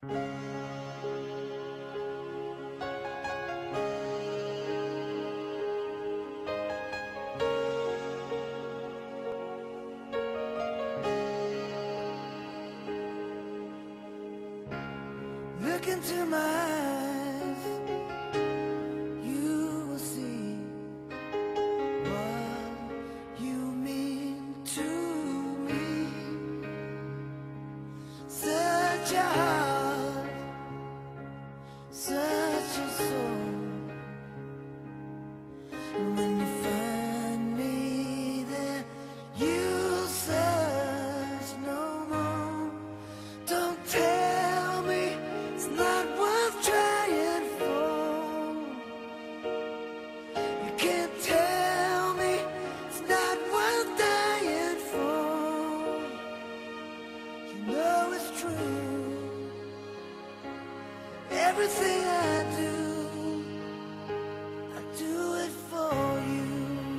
Look into my eyes, you will see what you mean to me. Such a heart, such a soul. And when you find me there, you'll search no more. Don't tell me it's not worth trying for. You can't tell me it's not worth dying for. You know it's true. Everything I do it for you.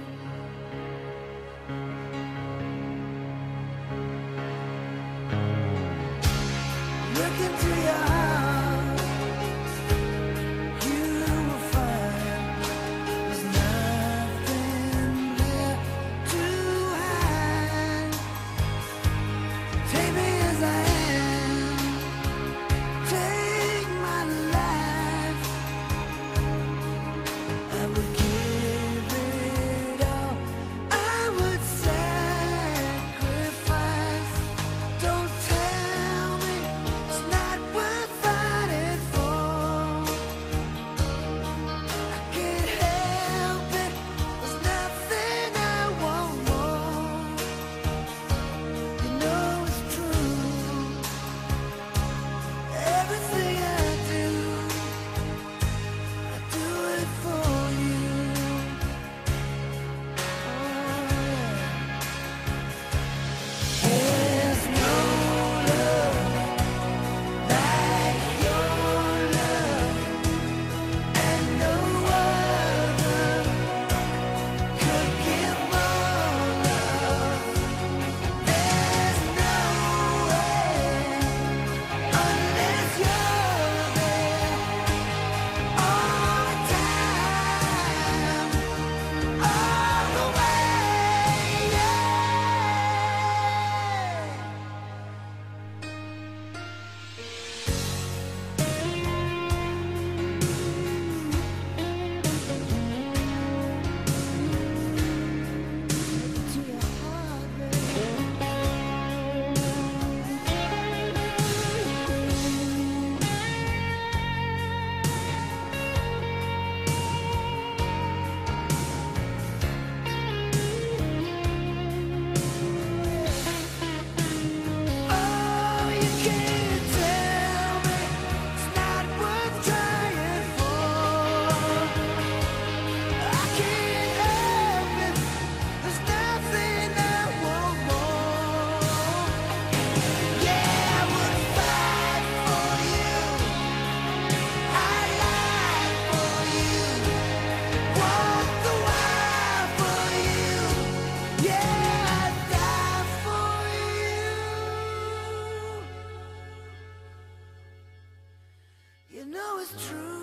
Look into your heart, you will find there's nothing there to hide. Take me as I am, take my life. I would give it all, I would sacrifice. Don't tell me it's not worth fighting for. I can't help it, there's nothing I want more. You know it's true. Everything I do it for you. There's no love like your love, and no other could give more love. There's no way unless you're there all the time, all the way, yeah. To your heart, oh, you can't tell me it's not worth trying for. I can't help it, there's nothing I want more. Yeah, I would fight for you, I'd lie for you, walk the wire for you. Yeah, I'd die for you. You know it's true.